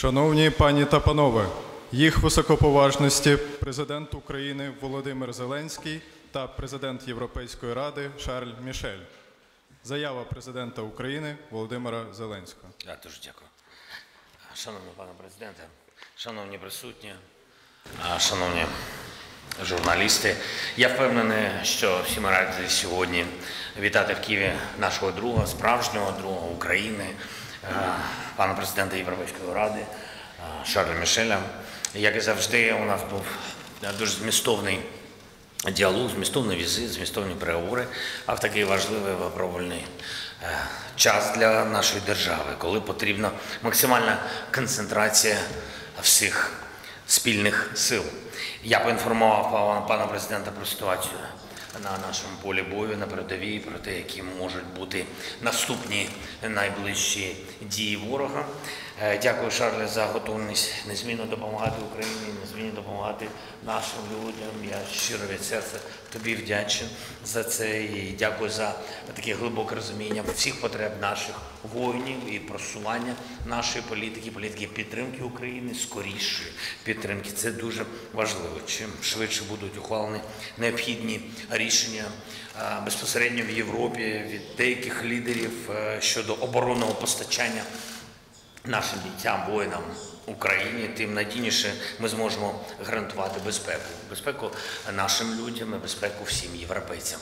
Шановні пані та панове, їх високоповажності президент України Володимир Зеленський та президент Європейської Ради Шарль Мішель. Заява президента України Володимира Зеленського. Дуже дякую. Шановний пане президенте, шановні присутні, шановні журналісти, я впевнений, що всі ми раді сьогодні вітати в Києві нашого друга, справжнього друга України, пана президента Європейської Ради Шарля Мішеля. Як і завжди, у нас був дуже змістовний діалог, змістовний візит, змістовні переговори, а в такий важливий випробувальний час для нашої держави, коли потрібна максимальна концентрація всіх спільних сил. Я поінформував пана президента про ситуацію на нашому полі бою, на передовій, про те, які можуть бути наступні найближчі дії ворога. Дякую, Шарле, за готовність незмінно допомагати Україні, незмінно допомагати нашим людям. Я щиро від серця тобі вдячний за це і дякую за таке глибоке розуміння всіх потреб наших воїнів і просування нашої політики підтримки України, скорішої підтримки. Це дуже важливо. Чим швидше будуть ухвалені необхідні рішення безпосередньо в Європі від деяких лідерів щодо оборонного постачання нашим бійцям, воїнам України, тим надійніше ми зможемо гарантувати безпеку. Безпеку нашим людям і безпеку всім європейцям.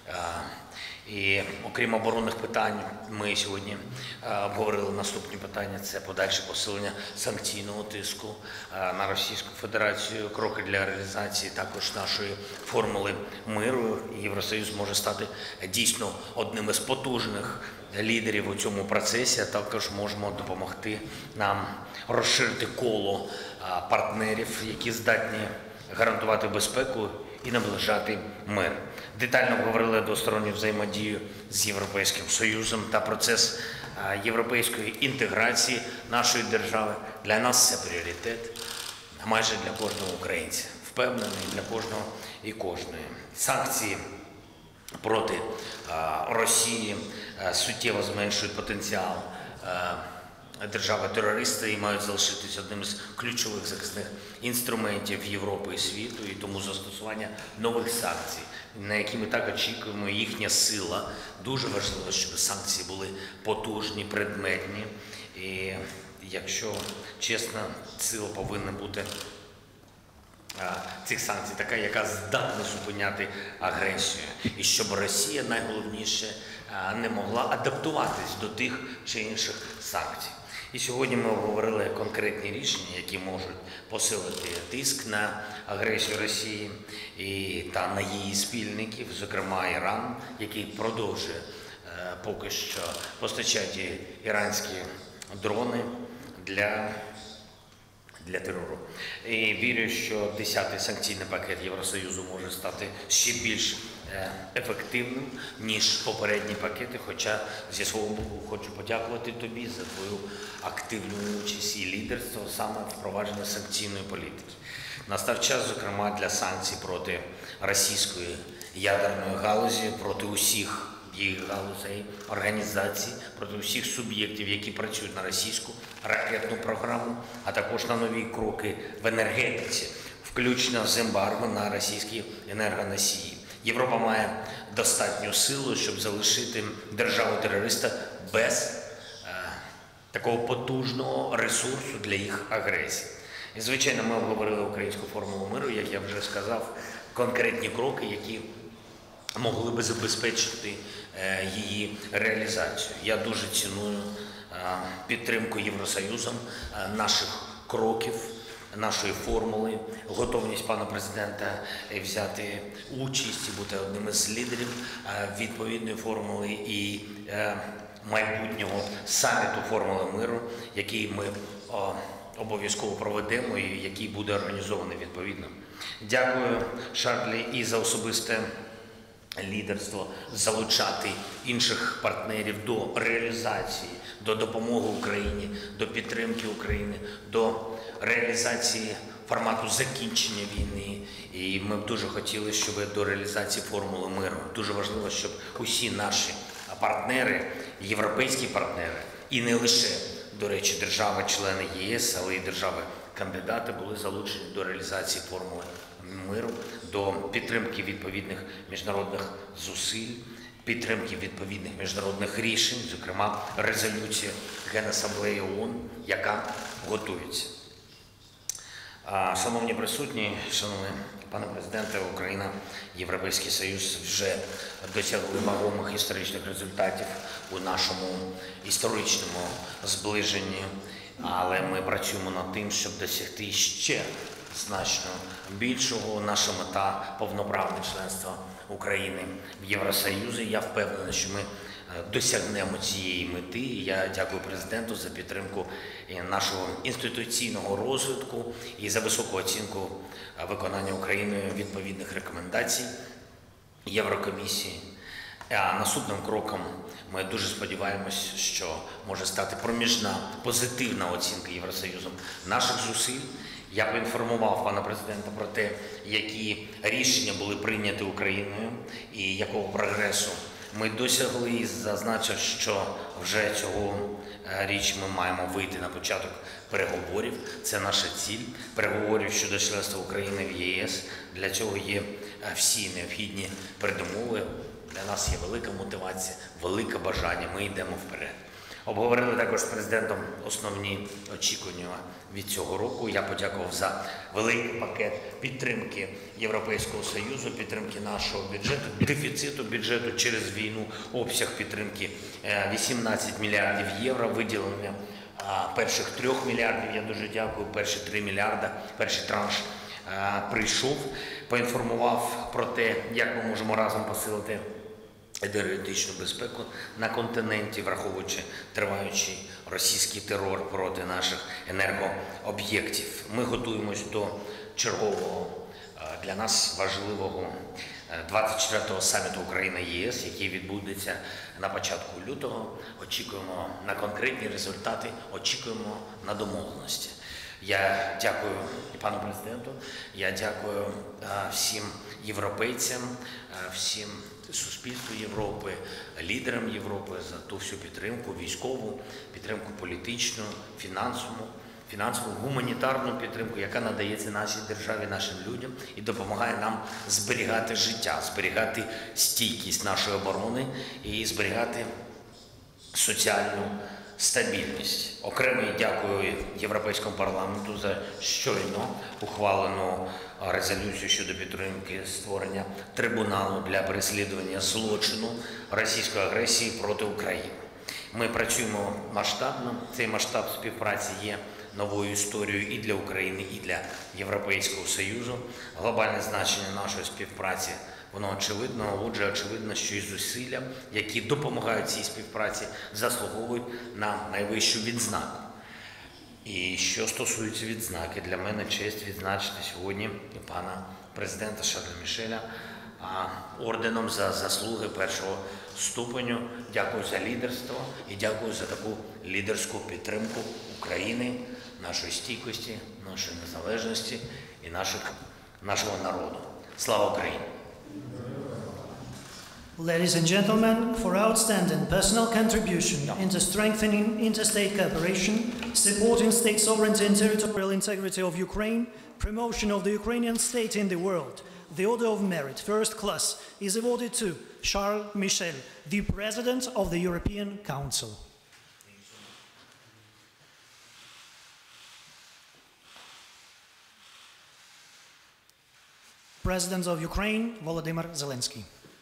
І окрім оборонних питань, ми сьогодні обговорили наступні питання. Це подальше посилення санкційного тиску на Російську Федерацію, кроки для реалізації також нашої формули миру. Євросоюз може стати дійсно одним із потужних лідерів у цьому процесі, а також можемо допомогти нам розширити коло партнерів, які здатні гарантувати безпеку і наближати мир. Детально обговорили двосторонню взаємодію з Європейським Союзом та процес європейської інтеграції нашої держави. Для нас це пріоритет, майже для кожного українця. Впевнений, для кожного і кожної. Санкції проти Росії суттєво зменшують потенціал держави-терориста і мають залишитися одним з ключових захисних інструментів Європи і світу, і тому застосування нових санкцій, на які ми так очікуємо, їхня сила. Дуже важливо, щоб санкції були потужні, предметні, і якщо чесно, сила повинна бути цих санкцій така, яка здатна зупиняти агресію. І щоб Росія, найголовніше, не могла адаптуватись до тих чи інших санкцій. І сьогодні ми обговорили конкретні рішення, які можуть посилити тиск на агресію Росії та на її спільників, зокрема Іран, який продовжує поки що постачати іранські дрони для терору. І вірю, що 10-й санкційний пакет Євросоюзу може стати ще більш ефективним, ніж попередні пакети, хоча зі свого боку хочу подякувати тобі за твою активну участь і лідерство саме в впровадженні санкційної політики. Настав час, зокрема, для санкцій проти російської ядерної галузі, проти усіх їх галузей, організацій, проти усіх суб'єктів, які працюють на російську ракетну програму, а також на нові кроки в енергетиці, включно з ембарго на російські енергоносії. Європа має достатню силу, щоб залишити державу-терориста без такого потужного ресурсу для їх агресії. І, звичайно, ми обговорили українську формулу миру, як я вже сказав, конкретні кроки, які могли би забезпечити її реалізацію. Я дуже ціную підтримку Євросоюзом наших кроків, нашої формули, готовність пана президента взяти участь і бути одним із лідерів відповідної формули і майбутнього саміту формули миру, який ми обов'язково проведемо і який буде організований відповідно. Дякую, Шарлі, і за особисте лідерство, залучати інших партнерів до реалізації, до допомоги Україні, до підтримки України, до реалізації формату закінчення війни. І ми б дуже хотіли, щоб до реалізації формули миру. Дуже важливо, щоб усі наші партнери, європейські партнери, і не лише до речі, держави-члени ЄС, але й держави-кандидати були залучені до реалізації формули миру, до підтримки відповідних міжнародних зусиль, підтримки відповідних міжнародних рішень, зокрема резолюція Генасамблеї ООН, яка готується. Шановні присутні, шановний пане президенте, Україна, Європейський Союз вже досягли вагомих історичних результатів у нашому історичному зближенні, але ми працюємо над тим, щоб досягти ще значно більшого. Наша мета – повноправне членство України в Євросоюзі. Я впевнений, що ми досягнемо цієї мети. Я дякую президенту за підтримку нашого інституційного розвитку і за високу оцінку виконання Україною відповідних рекомендацій Єврокомісії. А наступним кроком ми дуже сподіваємось, що може стати проміжна позитивна оцінка Євросоюзом наших зусиль. Я поінформував пана президента про те, які рішення були прийняті Україною і якого прогресу ми досягли, і зазначив, що вже цього річ ми маємо вийти на початок переговорів. Це наша ціль – переговорів щодо членства України в ЄС. Для цього є всі необхідні передумови. Для нас є велика мотивація, велике бажання. Ми йдемо вперед. Обговорили також з президентом основні очікування від цього року. Я подякував за великий пакет підтримки Європейського Союзу, підтримки нашого бюджету, дефіциту бюджету через війну, обсяг підтримки 18 мільярдів євро, виділення перших 3 мільярдів. Я дуже дякую. Перші 3 мільярди, перший транш прийшов, поінформував про те, як ми можемо разом посилити енергетичну безпеку на континенті, враховуючи триваючий російський терор проти наших енергооб'єктів. Ми готуємось до чергового для нас важливого 24-го саміту Україна-ЄС, який відбудеться на початку лютого. Очікуємо на конкретні результати, очікуємо на домовленості. Я дякую пану президенту, я дякую всім європейцям, всім суспільству Європи, лідерам Європи за ту всю підтримку, військову, підтримку політичну, фінансову, гуманітарну підтримку, яка надається нашій державі, нашим людям і допомагає нам зберігати життя, зберігати стійкість нашої оборони і зберігати соціальну стабільність. Окремо дякую Європейському парламенту за щойно ухвалену резолюцію щодо підтримки створення трибуналу для переслідування злочину російської агресії проти України. Ми працюємо масштабно. Цей масштаб співпраці є новою історією і для України, і для Європейського Союзу. Глобальне значення нашої співпраці воно очевидно, отже, очевидно, що і зусилля, які допомагають цій співпраці, заслуговують на найвищу відзнаку. І що стосується відзнаки, для мене честь відзначити сьогодні пана президента Шарля Мішеля орденом за заслуги першого ступеню. Дякую за лідерство і дякую за таку лідерську підтримку України, нашої стійкості, нашої незалежності і нашого народу. Слава Україні! Ladies and gentlemen, for outstanding personal contribution into strengthening interstate cooperation, supporting state sovereignty and territorial integrity of Ukraine, promotion of the Ukrainian state in the world, the Order of Merit, First Class, is awarded to Charles Michel, the President of the European Council. President of Ukraine, Volodymyr Zelensky.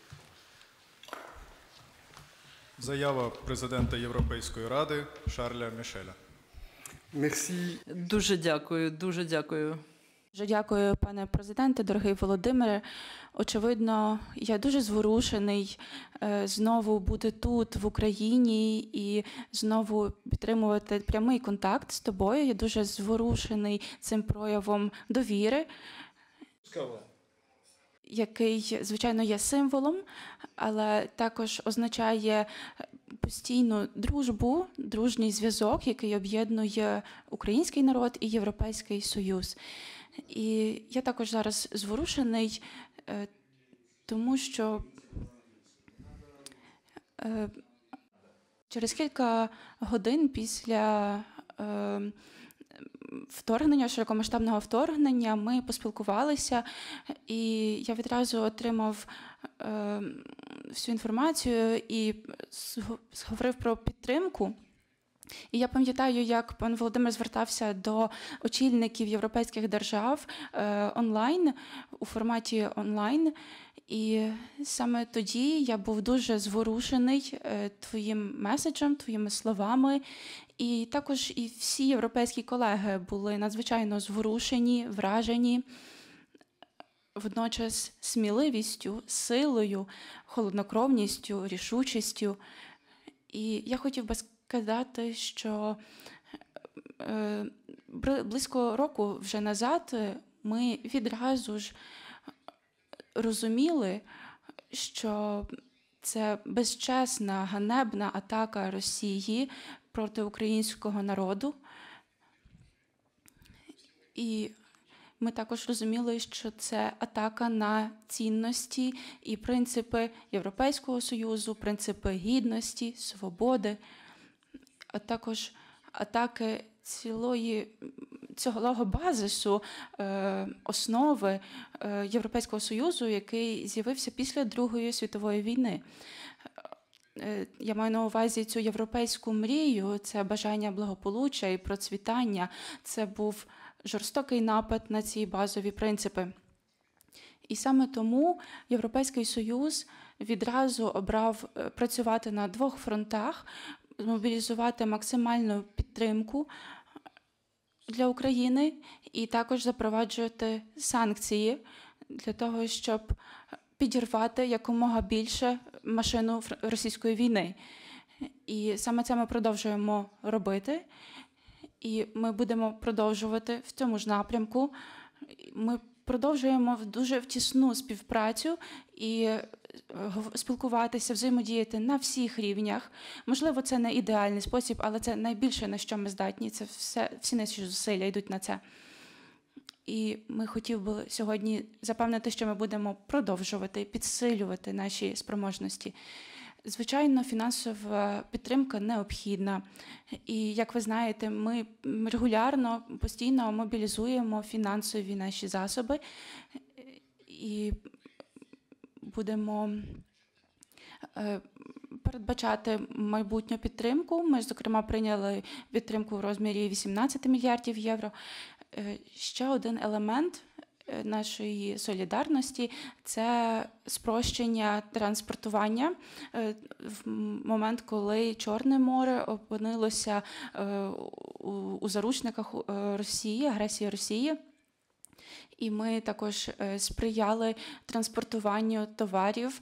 Заява президента Європейської ради Шарля Мішеля. Merci. Дуже дякую, дуже дякую. Дуже дякую, пане президенте, дорогий Володимире. Очевидно, я дуже зворушений знову бути тут, в Україні, і знову підтримувати прямий контакт з тобою. Я дуже зворушений цим проявом довіри, який, звичайно, є символом, але також означає постійну дружбу, дружній зв'язок, який об'єднує український народ і Європейський Союз. І я також зараз зворушений, тому що через кілька годин після вторгнення, широкомасштабного вторгнення, ми поспілкувалися, і я відразу отримав всю інформацію і говорив про підтримку. І я пам'ятаю, як пан Володимир звертався до очільників європейських держав онлайн, у форматі онлайн. І саме тоді я був дуже зворушений твоїм меседжем, твоїми словами. І також і всі європейські колеги були надзвичайно зворушені, вражені, водночас сміливістю, силою, холоднокровністю, рішучістю. І я хотів би сказати, що близько року вже назад ми відразу ж розуміли, що це безчесна, ганебна атака Росії проти українського народу. І ми також розуміли, що це атака на цінності і принципи Європейського Союзу, принципи гідності, свободи, а також атаки цілого базису, основи Європейського Союзу, який з'явився після Другої світової війни. Я маю на увазі цю європейську мрію, це бажання благополуччя і процвітання. Це був жорстокий напад на ці базові принципи. І саме тому Європейський Союз відразу обрав працювати на двох фронтах, змобілізувати максимальну підтримку для України і також запроваджувати санкції для того, щоб підірвати якомога більше машину російської війни. І саме це ми продовжуємо робити. І ми будемо продовжувати в цьому ж напрямку. Ми продовжуємо дуже тісну співпрацю і спілкуватися, взаємодіяти на всіх рівнях. Можливо, це не ідеальний спосіб, але це найбільше, на що ми здатні. Це всі наші зусилля йдуть на це. І ми хотів би сьогодні запевнити, що ми будемо продовжувати, підсилювати наші спроможності. Звичайно, фінансова підтримка необхідна. І, як ви знаєте, ми регулярно, постійно мобілізуємо фінансові наші засоби і будемо передбачати майбутню підтримку. Ми, зокрема, прийняли підтримку в розмірі 18 мільярдів євро. Ще один елемент нашої солідарності – це спрощення транспортування в момент, коли Чорне море опинилося у заручниках Росії, агресії Росії. І ми також сприяли транспортуванню товарів.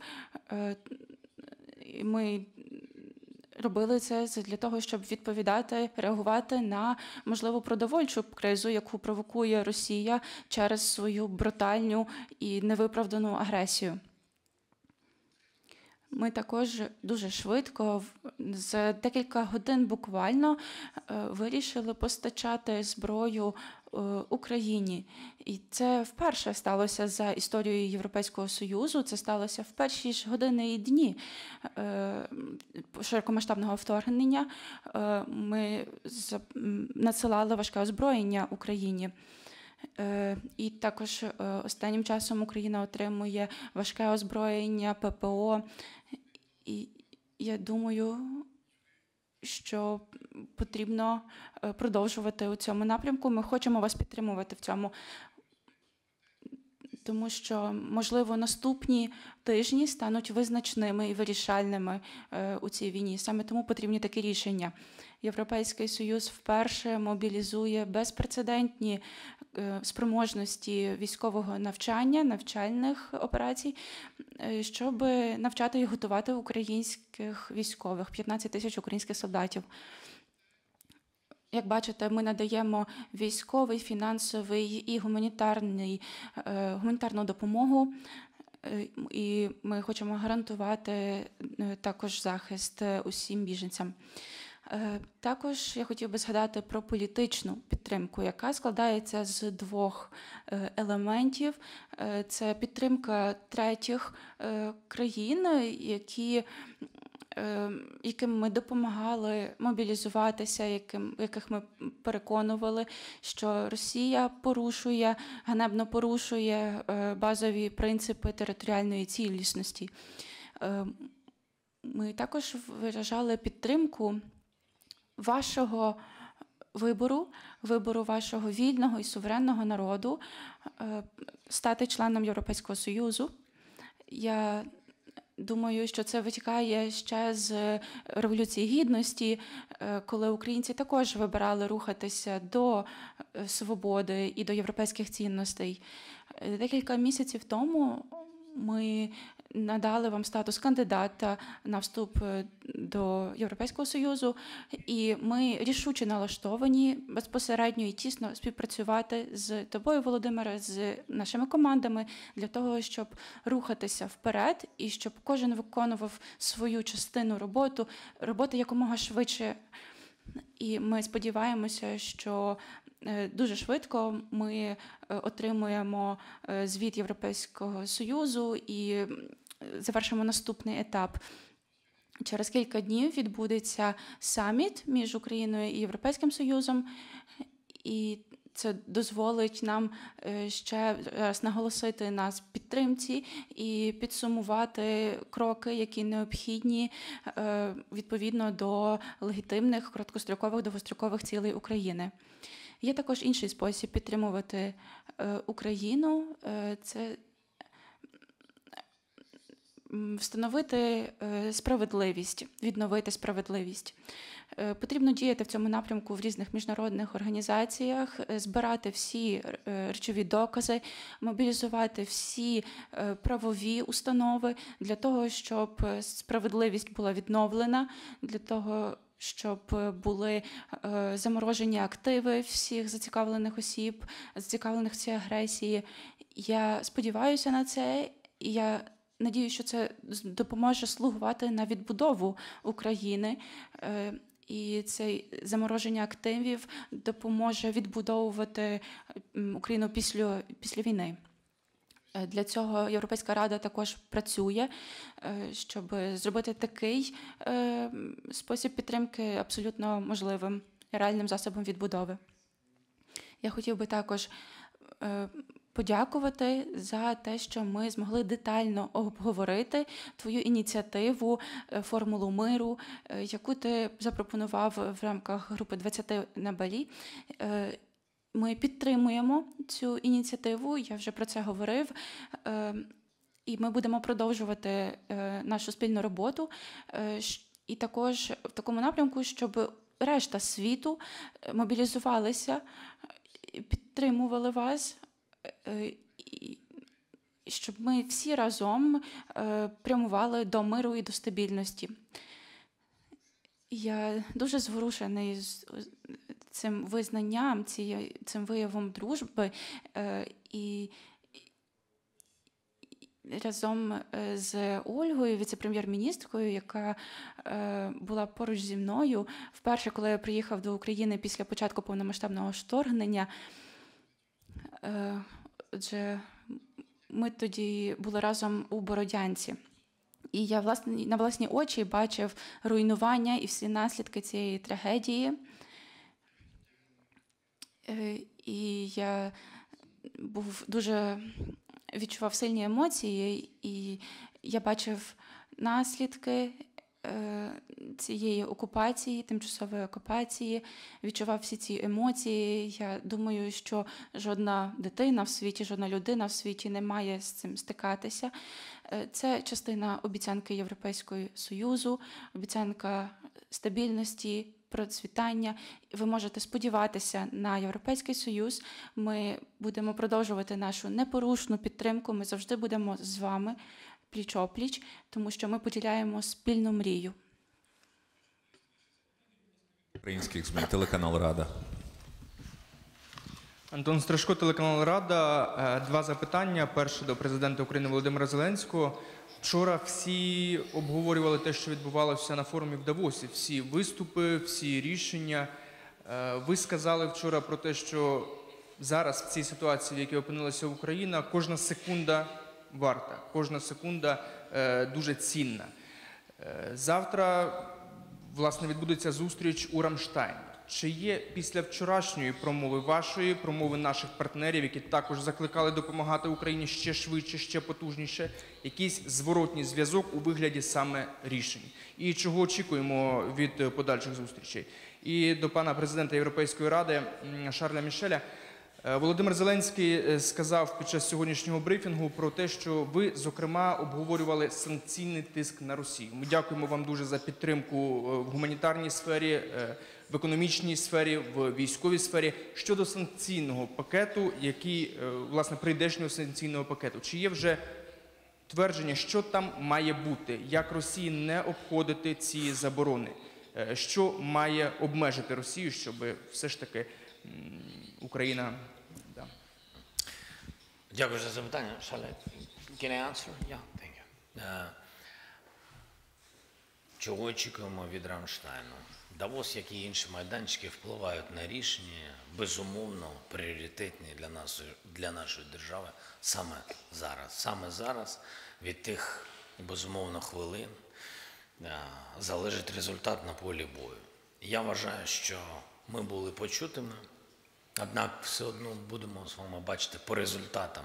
Ми робили це для того, щоб відповідати, реагувати на можливу продовольчу кризу, яку провокує Росія через свою брутальну і невиправдану агресію. Ми також дуже швидко, за декілька годин буквально, вирішили постачати зброю Україні. І це вперше сталося за історією Європейського Союзу, це сталося в перші ж години і дні широкомасштабного вторгнення. Ми надсилали важке озброєння Україні. І також останнім часом Україна отримує важке озброєння, ППО. І я думаю, що потрібно продовжувати у цьому напрямку. Ми хочемо вас підтримувати в цьому, тому що, можливо, наступні тижні стануть визначними і вирішальними у цій війні. Саме тому потрібні такі рішення. Європейський Союз вперше мобілізує безпрецедентні спроможності військового навчання, навчальних операцій, щоб навчати і готувати українських військових, 15 тисяч українських солдатів. Як бачите, ми надаємо військовий, фінансовий і гуманітарну допомогу, і ми хочемо гарантувати також захист усім біженцям. Також я хотів би згадати про політичну підтримку, яка складається з двох елементів. Це підтримка третіх країн, які яким ми допомагали мобілізуватися, яких ми переконували, що Росія порушує, ганебно порушує базові принципи територіальної цілісності. Ми також виражали підтримку вашого вибору вашого вільного і суверенного народу стати членом Європейського Союзу. Я думаю, що це витікає ще з Революції Гідності, коли українці також вибирали рухатися до свободи і до європейських цінностей. Декілька місяців тому ми надали вам статус кандидата на вступ до Європейського Союзу, і ми рішуче налаштовані безпосередньо і тісно співпрацювати з тобою, Володимире, з нашими командами для того, щоб рухатися вперед і щоб кожен виконував свою частину роботи якомога швидше. І ми сподіваємося, що дуже швидко ми отримуємо звіт Європейського Союзу і завершимо наступний етап. Через кілька днів відбудеться саміт між Україною і Європейським Союзом, і це дозволить нам ще раз наголосити на підтримці і підсумувати кроки, які необхідні відповідно до легітимних короткострокових, довгострокових цілей України. Є також інший спосіб підтримувати Україну – це встановити справедливість, відновити справедливість. Потрібно діяти в цьому напрямку в різних міжнародних організаціях, збирати всі речові докази, мобілізувати всі правові установи для того, щоб справедливість була відновлена, для того, щоб були заморожені активи всіх зацікавлених осіб, зацікавлених в цій агресії. Я сподіваюся на це, і я надію, що це допоможе слугувати на відбудову України. І це замороження активів допоможе відбудовувати Україну після війни. Для цього Європейська Рада також працює, щоб зробити такий спосіб підтримки абсолютно можливим, реальним засобом відбудови. Я хотів би також подякувати за те, що ми змогли детально обговорити твою ініціативу «Формулу миру», яку ти запропонував в рамках групи 20 на Балі. Ми підтримуємо цю ініціативу, я вже про це говорив, і ми будемо продовжувати нашу спільну роботу, і також в такому напрямку, щоб решта світу мобілізувалися, підтримували вас, щоб ми всі разом прямували до миру і до стабільності. Я дуже зворушений цим визнанням, цим виявом дружби, і разом з Ольгою, віце-прем'єр-міністркою, яка була поруч зі мною, вперше, коли я приїхав до України після початку повномасштабного вторгнення, отже, ми тоді були разом у Бородянці. І я на власні очі бачив руйнування і всі наслідки цієї трагедії. І я відчував сильні емоції, і я бачив наслідки цієї окупації, тимчасової окупації, відчував всі ці емоції. Я думаю, що жодна дитина в світі, жодна людина в світі не має з цим стикатися. Це частина обіцянки Європейського Союзу, обіцянка стабільності, процвітання. Ви можете сподіватися на Європейський Союз. Ми будемо продовжувати нашу непорушну підтримку. Ми завжди будемо з вами пліч-опліч, тому що ми поділяємо спільну мрію. Українських ЗМІ, телеканал «Рада». Антон Страшко, телеканал «Рада». Два запитання. Перше до президента України Володимира Зеленського. Вчора всі обговорювали те, що відбувалося на форумі в Давосі. Всі виступи, всі рішення. Ви сказали вчора про те, що зараз в цій ситуації, в якій опинилася Україна, кожна секунда варта, кожна секунда дуже цінна. Завтра, власне, відбудеться зустріч у Рамштайні. Чи є після вчорашньої промови вашої, промови наших партнерів, які також закликали допомагати Україні ще швидше, ще потужніше, якийсь зворотній зв'язок у вигляді саме рішень? І чого очікуємо від подальших зустрічей? І до пана президента Європейської ради Шарля Мішеля. Володимир Зеленський сказав під час сьогоднішнього брифінгу про те, що ви, зокрема, обговорювали санкційний тиск на Росію. Ми дякуємо вам дуже за підтримку в гуманітарній сфері, в економічній сфері, в військовій сфері. Щодо санкційного пакету, власне, прийдешнього санкційного пакету, чи є вже твердження, що там має бути, як Росії не обходити ці заборони, що має обмежити Росію, щоб все ж таки Україна... Да. Дякую за запитання. Can I answer? Yeah, thank you. Чого очікуємо від Рамштайну? Давос, як і інші майданчики, впливають на рішення, безумовно, пріоритетні для нашої держави саме зараз. Саме зараз від тих, безумовно, хвилин залежить результат на полі бою. Я вважаю, що ми були почутими, однак все одно будемо з вами бачити по результатам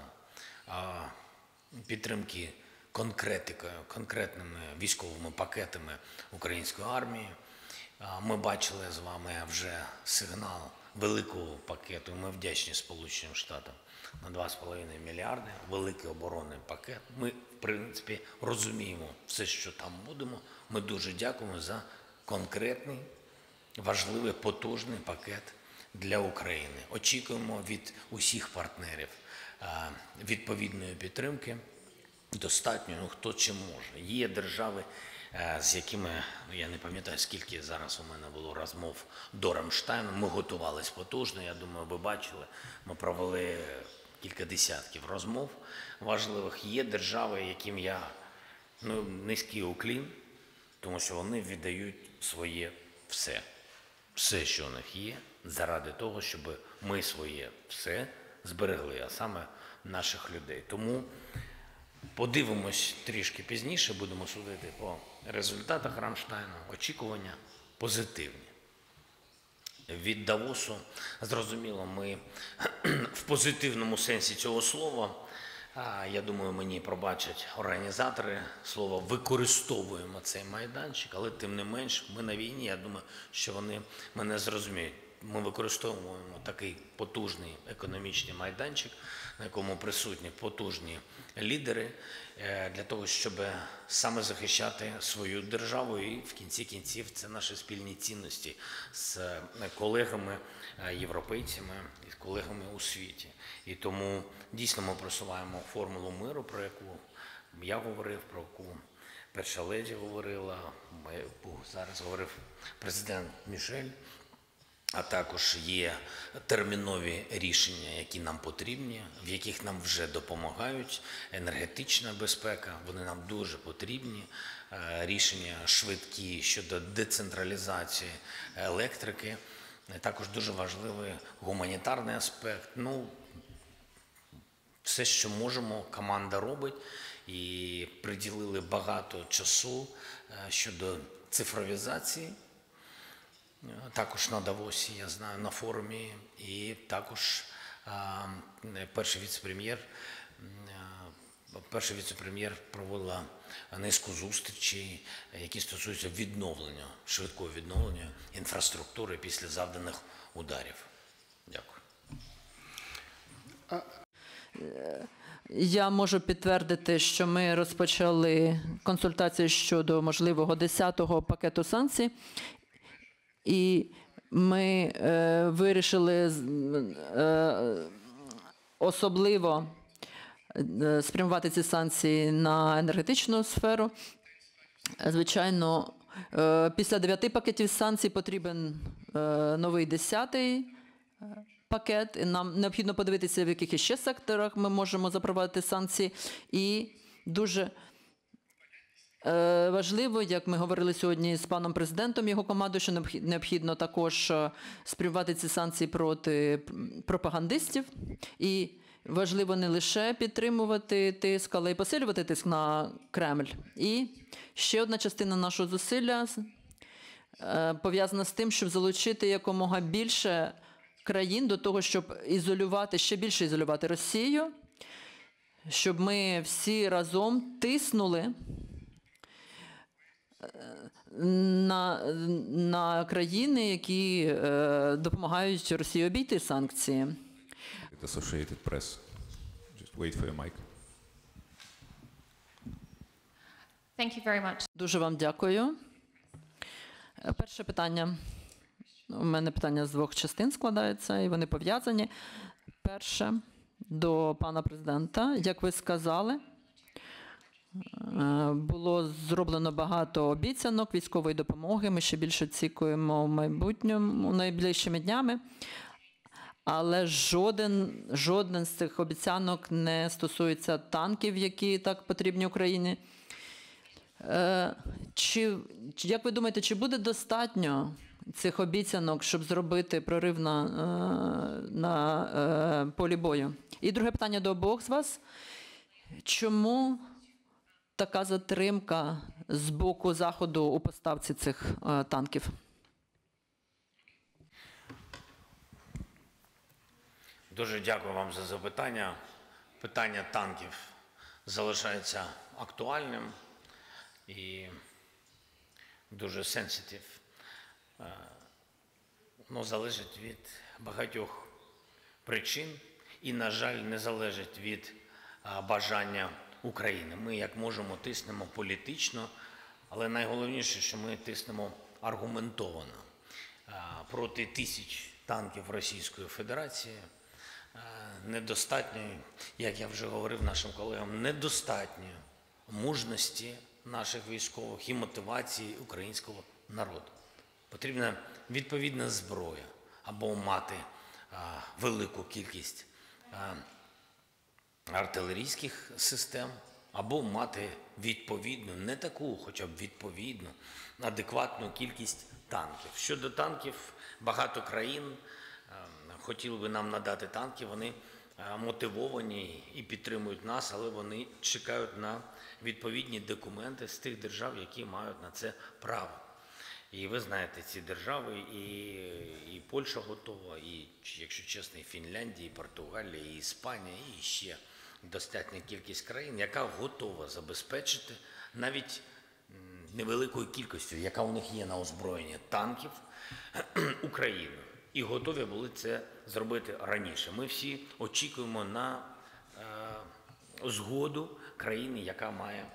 підтримки конкретикою, конкретними військовими пакетами української армії. Ми бачили з вами вже сигнал великого пакету. Ми вдячні Сполученим Штатам на 2,5 мільярди, великий оборонний пакет. Ми, в принципі, розуміємо все, що там будемо. Ми дуже дякуємо за конкретний, важливий, потужний пакет для України. Очікуємо від усіх партнерів відповідної підтримки. Достатньо, хто чим може. Є держави, з якими, я не пам'ятаю, скільки зараз у мене було розмов до Рамштайну, ми готувалися потужно, я думаю, ви бачили, ми провели кілька десятків розмов важливих. Є держави, яким я низький уклін, тому що вони віддають своє все. Все, що у них є, заради того, щоб ми своє все зберегли, а саме наших людей. Тому подивимось трішки пізніше, будемо судити по результатах Рамштайну. Очікування позитивні. Від Давосу, зрозуміло, ми в позитивному сенсі цього слова, я думаю, мені пробачать організатори, слово використовуємо цей майданчик, але тим не менш, ми на війні, я думаю, що вони мене зрозуміють. Ми використовуємо такий потужний економічний майданчик, на якому присутні потужні лідери, для того, щоб саме захищати свою державу. І в кінці кінців це наші спільні цінності з колегами, європейцями і з колегами у світі. І тому дійсно ми просуваємо формулу миру, про яку я говорив, про яку перша леді говорила, зараз говорив президент Мішель. А також є термінові рішення, які нам потрібні, в яких нам вже допомагають. Енергетична безпека, вони нам дуже потрібні. Рішення швидкі щодо децентралізації електрики. Також дуже важливий гуманітарний аспект. Все, що можемо, команда робить. І приділили багато часу щодо цифровізації. Також на Давосі, я знаю, на форумі, і також перший віце-прем'єр провела низку зустрічей, які стосуються відновлення, швидкого відновлення інфраструктури після завданих ударів. Дякую. Я можу підтвердити, що ми розпочали консультації щодо можливого 10-го пакету санкцій. І ми вирішили особливо спрямувати ці санкції на енергетичну сферу. Звичайно, після 9 пакетів санкцій потрібен новий 10-й пакет. І нам необхідно подивитися, в яких іще секторах ми можемо запровадити санкції. І дуже важливо, як ми говорили сьогодні з паном президентом, його командою, що необхідно також спрямувати ці санкції проти пропагандистів. І важливо не лише підтримувати тиск, але й посилювати тиск на Кремль. І ще одна частина нашого зусилля пов'язана з тим, щоб залучити якомога більше країн до того, щоб ще більше ізолювати Росію, щоб ми всі разом тиснули на країни, які допомагають Росії обійти санкції. Associated Press. Just wait for your mic. Thank you very much. Дуже вам дякую. Перше питання. У мене питання з двох частин складається, і вони пов'язані. Перше, до пана президента. Як ви сказали, було зроблено багато обіцянок військової допомоги. Ми ще більше очікуємо в майбутньому, найближчими днями. Але жоден з цих обіцянок не стосується танків, які так потрібні Україні. Як ви думаєте, чи буде достатньо цих обіцянок, щоб зробити прорив на полі бою? І друге питання до обох з вас. Чому така затримка з боку Заходу у поставці цих танків? Дуже дякую вам за запитання. Питання танків залишається актуальним і дуже сенситив. Воно залежить від багатьох причин і, на жаль, не залежить від бажання України. Ми, як можемо, тиснемо політично, але найголовніше, що ми тиснемо аргументовано. Проти тисяч танків Російської Федерації недостатньо, як я вже говорив нашим колегам, недостатньо мужності наших військових і мотивації українського народу. Потрібна відповідна зброя або мати велику кількість артилерійських систем, або мати відповідну, не таку, хоча б відповідну, адекватну кількість танків. Щодо танків, багато країн хотіли би нам надати танки, вони мотивовані і підтримують нас, але вони чекають на відповідні документи з тих держав, які мають на це право. І ви знаєте, ці держави, і Польща готова, і, якщо чесно, і Фінляндія, і Португалія, і Іспанія, і ще достатня кількість країн, яка готова забезпечити навіть невеликою кількістю, яка у них є на озброєнні танків, Україну. І готові були це зробити раніше. Ми всі очікуємо на згоду країни, яка має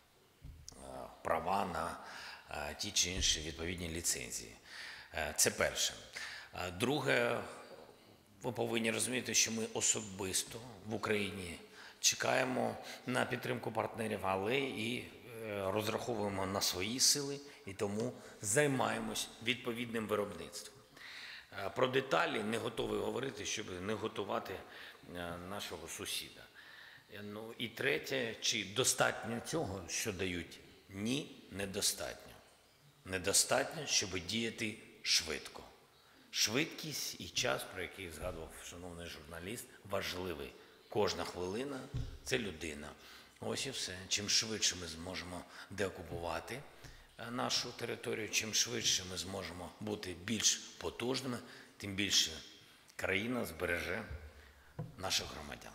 права на ті чи інші відповідні ліцензії. Це перше. Друге, ви повинні розуміти, що ми особисто в Україні чекаємо на підтримку партнерів, але і розраховуємо на свої сили, і тому займаємось відповідним виробництвом. Про деталі не готовий говорити, щоб не готувати нашого сусіда. Ну і третє, чи достатньо цього, що дають? Ні, недостатньо. Недостатньо, щоб діяти швидко. Швидкість і час, про який згадував шановний журналіст, важливий. Кожна хвилина – це людина. Ось і все. Чим швидше ми зможемо деокупувати нашу територію, чим швидше ми зможемо бути більш потужними, тим більше країна збереже наших громадян.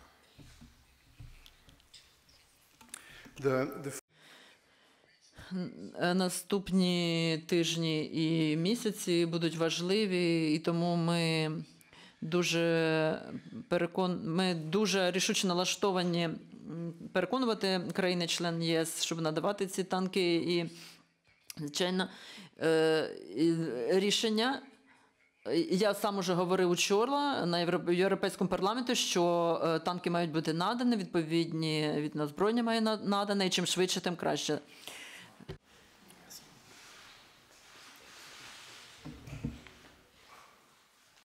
Наступні тижні і місяці будуть важливі, і тому ми дуже рішуче налаштовані переконувати країни-члени ЄС, щоб надавати ці танки. І, звичайно, рішення, я сам уже говорив учора на Європейському парламенті, що танки мають бути надані, відповідні від озброєння має надане, і чим швидше, тим краще.